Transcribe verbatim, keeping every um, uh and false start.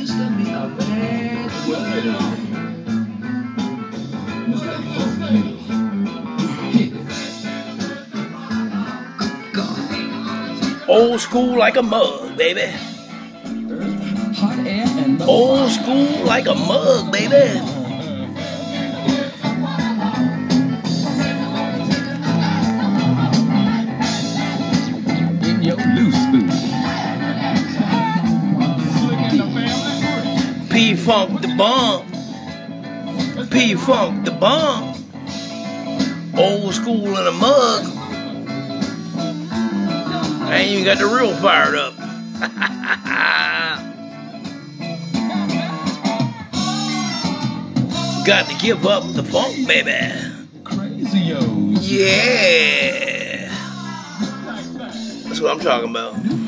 Old school like a mug, baby. Old school like a mug, baby. In your loose spoon. P-Funk the bomb. P-Funk the bomb. Old school in a mug. I ain't even got the real fired up. Got to give up the funk, baby. Crazy-os. Yeah. That's what I'm talking about.